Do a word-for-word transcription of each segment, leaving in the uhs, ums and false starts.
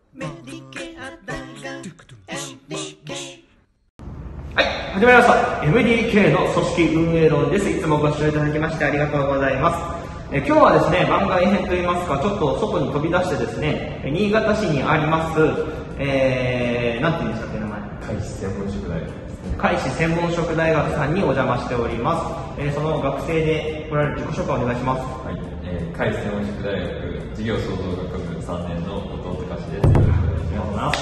メディケア大学 エムディーケー。 はい、始まりました エムディーケー の組織運営論です。いつもご視聴いただきましてありがとうございます。え今日はですね、番外編といいますか、ちょっと外に飛び出してですね、新潟市にあります、えー、なんて言うんでしたっけ、名前。 海士専門職大学ですね。 海士専門職大学さんにお邪魔しております。えー、その学生で来られる自己紹介をお願いします。 はい、えー、海士専門職大学事業創造学部さんねんの後藤隆です。よろしくお願いします。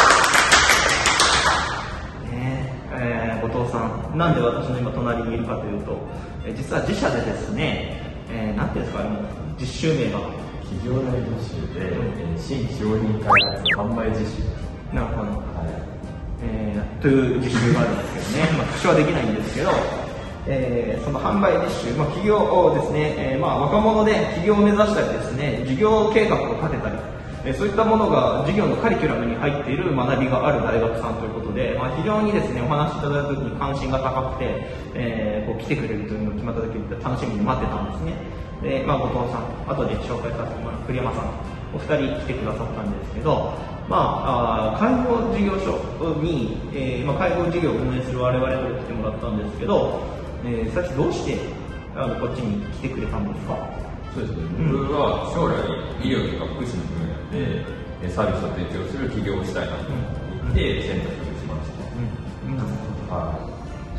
えー、後藤さん、なんで私の今隣にいるかというと、えー、実は自社でですね、えー、なんていうんですか、もう実習名が企業内実習で、えー、新商品開発販売実習。 なるほど、 はい、 えー、という実習があるんですけどね、まあ、特殊はできないんですけど、えー、その販売実習、まあ、企業をですね、えーまあ、若者で起業を目指したりですね、事業計画を立てたり、えー、そういったものが事業のカリキュラムに入っている学びがある大学さんということで、まあ、非常にですね、お話しいただいた時に関心が高くて、えー、こう来てくれるというのが決まった時に楽しみに待ってたんですね。で、まあ、後藤さん、後で紹介させてもらう栗山さん、お二人来てくださったんですけど、まあ、あ介護事業所に、えーまあ、介護事業を運営する我々と来てもらったんですけど、えー、さっきどうしてあのこっちに来てくれたんですか？ そうですね、僕は将来医療とか福祉の分野でサービスを提供する起業をしたいなと思って選択しました。 うんうん、 はい、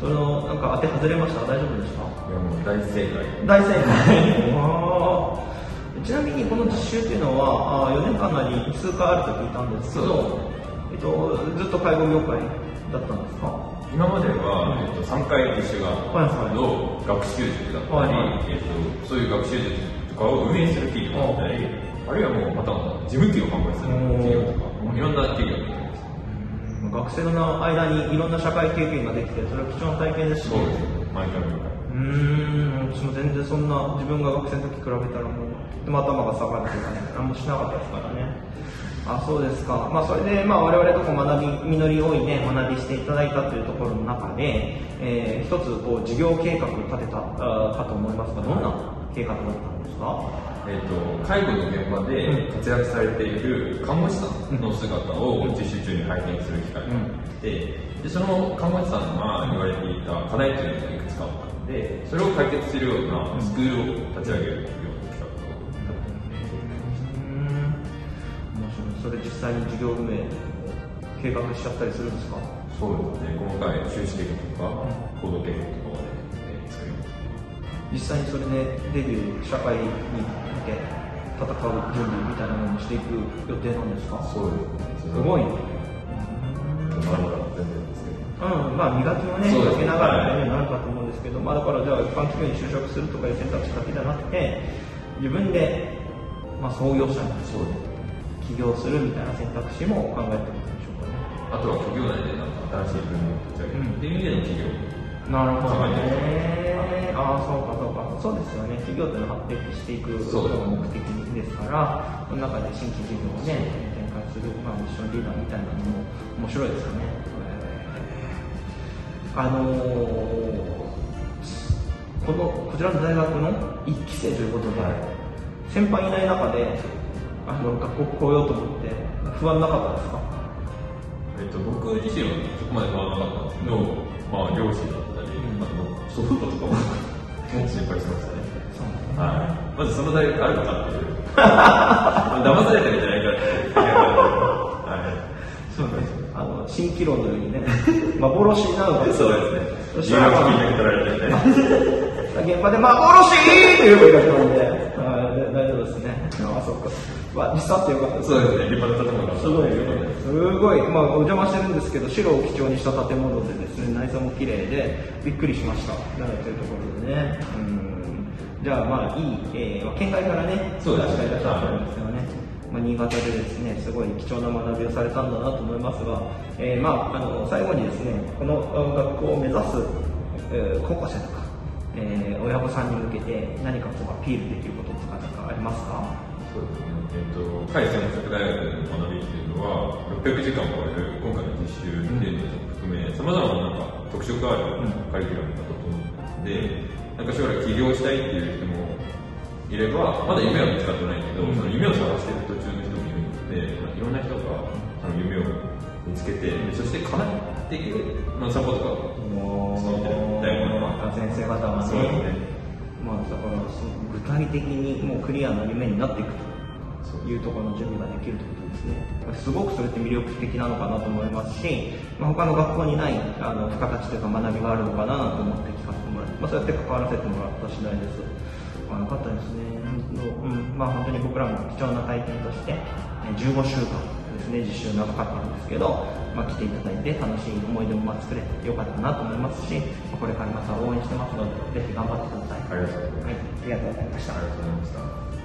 そのなんか当て外れました？大丈夫でした？ いや、もう大正解。 大正解あちなみにこの実習っていうのはよねんかんの間に数回あると聞いたんですけど、えっと、ずっと介護業界だったんですか？ 今までは、えっと、さんかい実習があったけど、学習塾だったり、はいはい、えっと、そういう学習塾とかを運営する企業だったり、あるいはもうまたまた事務機を販売する企業とか、もういろんな企業がいます。 学生の間にいろんな社会経験ができて、それは貴重な体験ですし、 そうですね、毎回毎回。 うーん、私も全然そんな自分が学生の時比べたらもうとても頭が下がるというかね、何もしなかったですからね。あ、そうですか。まあそれでまあ我々とこ学び実り多いね学びしていただいたというところの中で、えー、一つこう事業計画を立てたあかと思いますが、どんな計画だったんですか？ えー、と介護の現場で活躍されている看護師さんの姿を実習中に拝見する機会があって、でその看護師さんが言われていた課題というのがいくつかあったので、それを解決するようなスクールを立ち上げるような企画を立てて面白い。それ実際に事業運営計画しちゃったりするんですか？ そうですね、細かい収支計画とか行動計画とかまで作ります。 実際にそれでデビュー社会に向け戦う準備みたいなものにしていく予定なんですか？ そうですね、 すごいね。 まだまだ全然ですけど、 うん、まあ磨きをね、かけながらになるかと思うんですけど、まあだからじゃあ一般企業に就職するとかいう選択肢だけじゃなくて、自分で、まあ、創業者に起業するみたいな選択肢も考えてるんでしょうかね。 あとは企業内でなんか新しい分野を立ち上げるっていう意味での企業。 なるほどね。ああ、そうかそうか。そうですよね。企業というのは発展していくことが目的ですから、その中で新規事業をね、展開する、まあ、ミッションリーダーみたいなのも面白いですよね。あのー、このこちらの大学のいっき生ということで、はい、先輩いない中であの学校来ようと思って不安なかったですか？ えっと、僕自身はそこまで不安なかったんですけど、まあ、両親だったり、うん、あと祖父母とかも心配しましたね。はい、まずその大学あるのかっていう騙されてるんじゃないかっていうはい、 そうです。あの蜃気楼のようにね幻なのでそうですね、有料金だけ取られてね現場で幻っていう声が来たので、あ大丈夫ですね。あ、そうか。まあ、実際ってよかったです。 そうですね、立派な建物がすごい、すごい、まあ、お邪魔してるんですけど、白を基調にした建物でですね、内装も綺麗で、びっくりしました。なので、というところでね。うん。じゃあ、まあ、いい、えー、県外からね、 そうですね、 いらっしゃったんですよね。まあ、新潟でですね、すごい貴重な学びをされたんだなと思いますが、えー、まあ、あの、最後にですね、この学校を目指す、えー、高校生とか、えー、親御さんに向けて何かこうアピールできることとかなんかありますか？ そうですね、えっと、海士専門職大学の学びっていうのはろっぴゃくじかんを超える今回の実習っていうのを含め、さまざまななんか特色があるカリキュラムだと思うので、なんか将来起業したいっていう人もいれば、まだ夢は見つかってないけど、その夢を探している途中の人もいるので、 いろんな人があの夢を見つけて、そして叶っていく、まあ、サポートがしていてる大学の先生方はね、 そうですね、 まあ、だから具体的にもうクリアな夢になっていくというところの準備ができるということですね。すごくそれって魅力的なのかなと思いますし、まあ、他の学校にないあの付加価値というか学びがあるのかなと思って聞かせてもらって、まあ、そうやって関わらせてもらった次第です。まあ、よかったですね。うん、まあ、本当に僕らも貴重な体験としてじゅうごしゅうかんですね、実習長かったんですけど、まあ、来ていただいて楽しい思い出もまあ作れてよかったなと思いますし、これからまた応援してますのでぜひ頑張ってください。 ありがとうございます。 はい、ありがとうございました。 ありがとうございました。